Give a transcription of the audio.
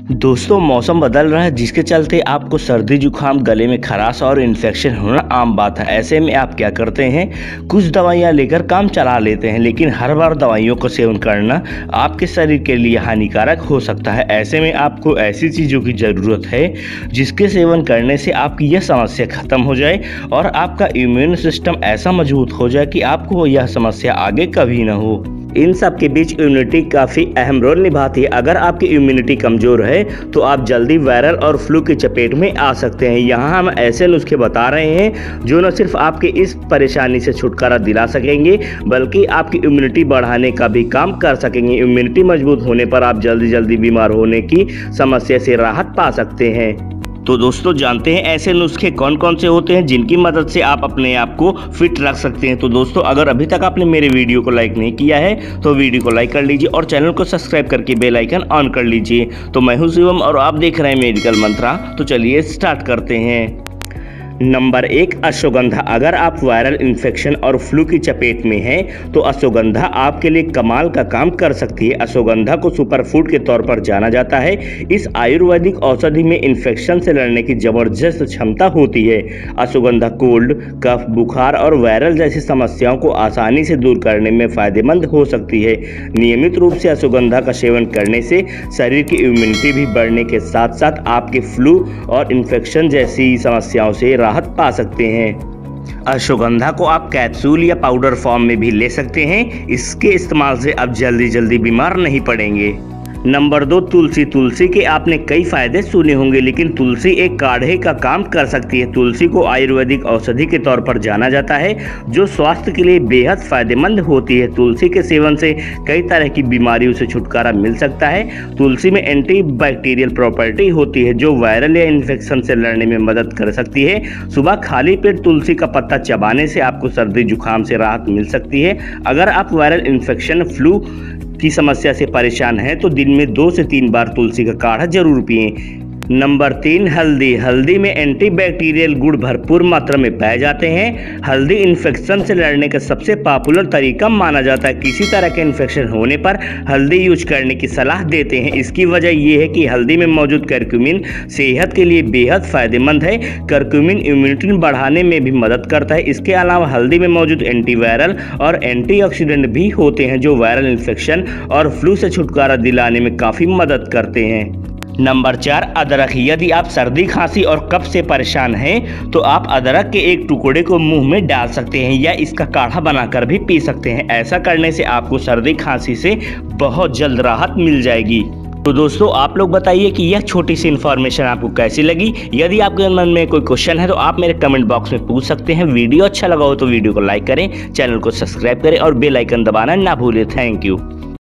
दोस्तों मौसम बदल रहा है जिसके चलते आपको सर्दी जुकाम गले में खराश और इन्फेक्शन होना आम बात है। ऐसे में आप क्या करते हैं, कुछ दवाइयां लेकर काम चला लेते हैं, लेकिन हर बार दवाइयों का सेवन करना आपके शरीर के लिए हानिकारक हो सकता है। ऐसे में आपको ऐसी चीज़ों की ज़रूरत है जिसके सेवन करने से आपकी यह समस्या खत्म हो जाए और आपका इम्यून सिस्टम ऐसा मजबूत हो जाए कि आपको यह समस्या आगे कभी ना हो। इन सब के बीच इम्यूनिटी काफ़ी अहम रोल निभाती है। अगर आपकी इम्यूनिटी कमज़ोर है तो आप जल्दी वायरल और फ्लू की चपेट में आ सकते हैं। यहाँ हम ऐसे नुस्खे बता रहे हैं जो न सिर्फ आपके इस परेशानी से छुटकारा दिला सकेंगे बल्कि आपकी इम्यूनिटी बढ़ाने का भी काम कर सकेंगे। इम्यूनिटी मजबूत होने पर आप जल्दी बीमार होने की समस्या से राहत पा सकते हैं। तो दोस्तों जानते हैं ऐसे नुस्खे कौन कौन से होते हैं जिनकी मदद से आप अपने आप को फिट रख सकते हैं। तो दोस्तों अगर अभी तक आपने मेरे वीडियो को लाइक नहीं किया है तो वीडियो को लाइक कर लीजिए और चैनल को सब्सक्राइब करके बेल आइकन ऑन कर लीजिए। तो मैं हूं शिवम और आप देख रहे हैं मेडिकल मंत्रा। तो चलिए स्टार्ट करते हैं। नंबर 1, अश्वगंधा। अगर आप वायरल इन्फेक्शन और फ्लू की चपेट में हैं तो अश्वगंधा आपके लिए कमाल का काम कर सकती है। अश्वगंधा को सुपर फूड के तौर पर जाना जाता है। इस आयुर्वेदिक औषधि में इन्फेक्शन से लड़ने की जबरदस्त क्षमता होती है। अश्वगंधा कोल्ड, कफ, बुखार और वायरल जैसी समस्याओं को आसानी से दूर करने में फायदेमंद हो सकती है। नियमित रूप से अश्वगंधा का सेवन करने से शरीर की इम्यूनिटी भी बढ़ने के साथ साथ आपके फ्लू और इन्फेक्शन जैसी समस्याओं से राहत पा सकते हैं। अश्वगंधा को आप कैप्सूल या पाउडर फॉर्म में भी ले सकते हैं। इसके इस्तेमाल से आप जल्दी बीमार नहीं पड़ेंगे। नंबर 2, तुलसी। तुलसी के आपने कई फायदे सुने होंगे लेकिन तुलसी एक काढ़े का काम कर सकती है। तुलसी को आयुर्वेदिक औषधि के तौर पर जाना जाता है जो स्वास्थ्य के लिए बेहद फायदेमंद होती है। तुलसी के सेवन से कई तरह की बीमारियों से छुटकारा मिल सकता है। तुलसी में एंटीबैक्टीरियल प्रॉपर्टी होती है जो वायरल या इन्फेक्शन से लड़ने में मदद कर सकती है। सुबह खाली पेट तुलसी का पत्ता चबाने से आपको सर्दी जुकाम से राहत मिल सकती है। अगर आप वायरल इन्फेक्शन, फ्लू की समस्या से परेशान हैं तो दिन में 2 से 3 बार तुलसी का काढ़ा जरूर पिएं। नंबर 3, हल्दी। हल्दी में एंटीबैक्टीरियल गुण भरपूर मात्रा में पाए जाते हैं। हल्दी इन्फेक्शन से लड़ने का सबसे पॉपुलर तरीका माना जाता है। किसी तरह के इन्फेक्शन होने पर हल्दी यूज करने की सलाह देते हैं। इसकी वजह यह है कि हल्दी में मौजूद करक्यूमिन सेहत के लिए बेहद फायदेमंद है। करक्यूमिन इम्यूनिटी बढ़ाने में भी मदद करता है। इसके अलावा हल्दी में मौजूद एंटीवायरल और एंटीऑक्सीडेंट भी होते हैं जो वायरल इन्फेक्शन और फ्लू से छुटकारा दिलाने में काफ़ी मदद करते हैं। नंबर 4, अदरक। यदि आप सर्दी, खांसी और कफ से परेशान हैं तो आप अदरक के एक टुकड़े को मुंह में डाल सकते हैं या इसका काढ़ा बनाकर भी पी सकते हैं। ऐसा करने से आपको सर्दी खांसी से बहुत जल्द राहत मिल जाएगी। तो दोस्तों आप लोग बताइए कि यह छोटी सी इन्फॉर्मेशन आपको कैसी लगी। यदि आपके मन में कोई क्वेश्चन है तो आप मेरे कमेंट बॉक्स में पूछ सकते हैं। वीडियो अच्छा लगा हो तो वीडियो को लाइक करें, चैनल को सब्सक्राइब करें और बेल आइकन दबाना ना भूलें। Thank you.